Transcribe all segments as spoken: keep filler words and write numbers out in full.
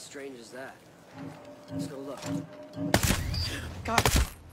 strange is that? Let's go look. God.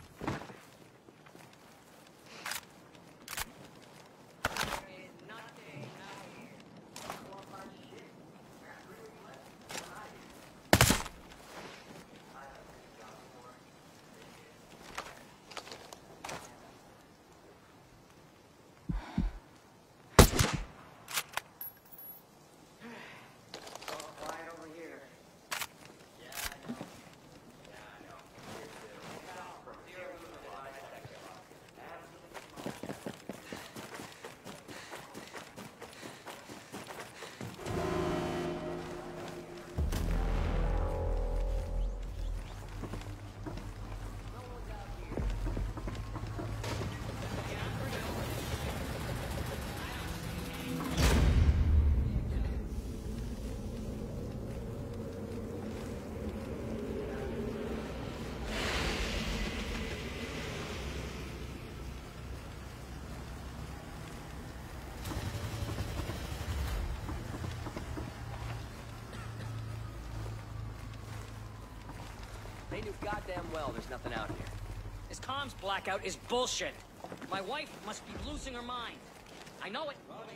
They knew goddamn well there's nothing out here. This comms blackout is bullshit. My wife must be losing her mind. I know it.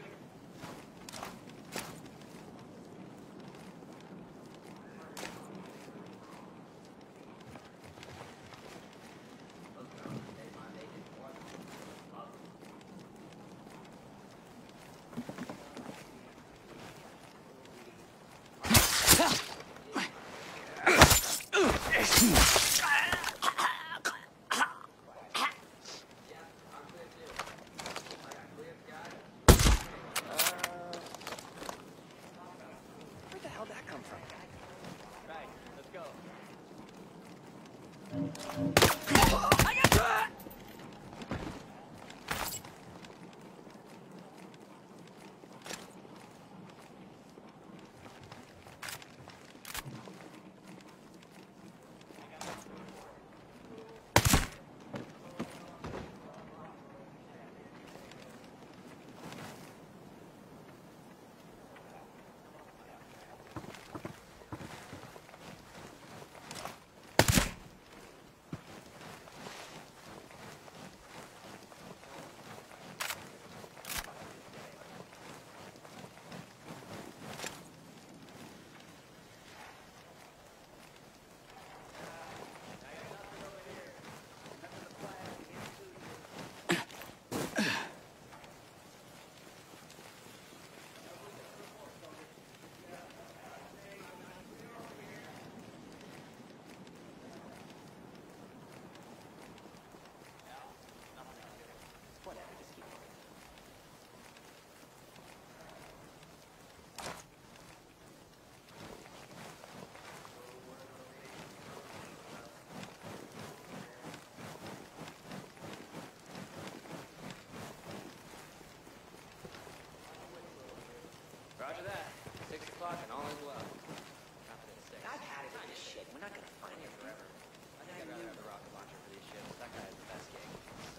Roger that. Six o'clock and all is well. Not that it's six. I've had it with this shit. We're not gonna find it forever. I think I'd rather have the rocket launcher for these ships. That guy has the best gig.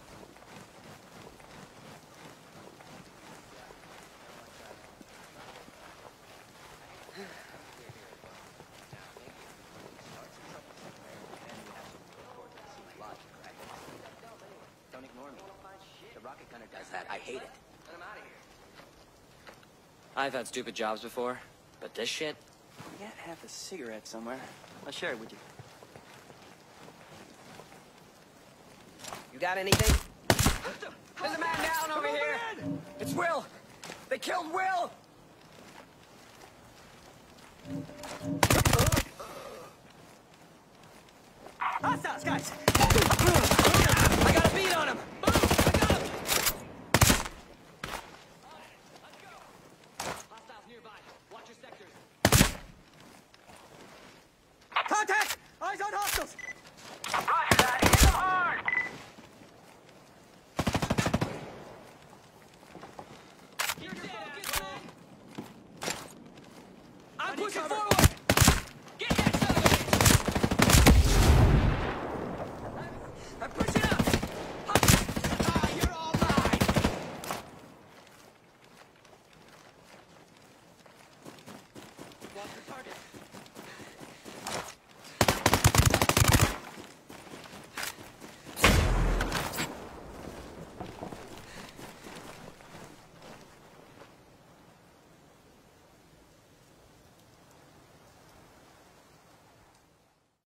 Don't ignore me. The rocket gunner does that. I hate it. Let him out of here. I've had stupid jobs before, but this shit? I got half a cigarette somewhere. I'll share it with you. You got anything? There's a man down over here! It's Will! They killed Will! Hostiles, guys! I got a beat on him! I got him! Hostiles nearby. Watch your sectors. Contact! Eyes on hostiles! Roger!